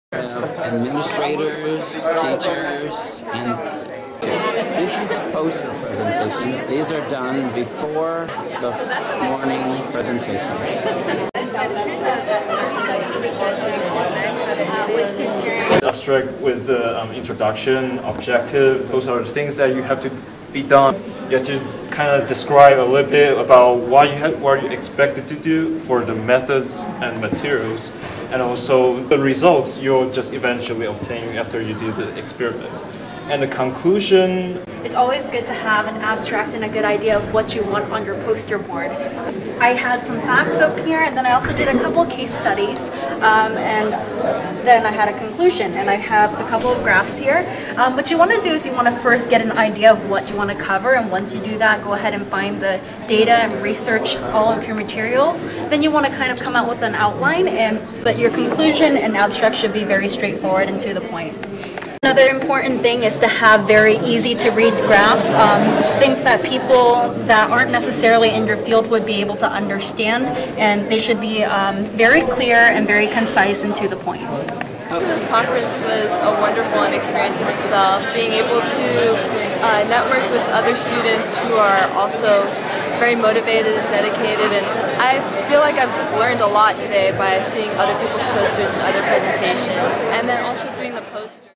Administrators, teachers, and this is the poster presentations. These are done before the morning presentation. Abstract with the introduction, objective, those are the things that you have to be done. You have to kind of describe a little bit about what you expected to do for the methods and materials, and also the results you'll just eventually obtain after you do the experiment. And the conclusion. It's always good to have an abstract and a good idea of what you want on your poster board. I had some facts up here, and then I also did a couple case studies, and then I had a conclusion, and I have a couple of graphs here. What you want to do is you want to first get an idea of what you want to cover, and once you do that, go ahead and find the data and research all of your materials. Then you want to kind of come out with an outline, but your conclusion and abstract should be very straightforward and to the point. Another important thing is to have very easy to read graphs, things that people that aren't necessarily in your field would be able to understand, and they should be very clear and very concise and to the point. This conference was a wonderful experience in itself, being able to network with other students who are also very motivated and dedicated, and I feel like I've learned a lot today by seeing other people's posters and other presentations, and then also doing the poster.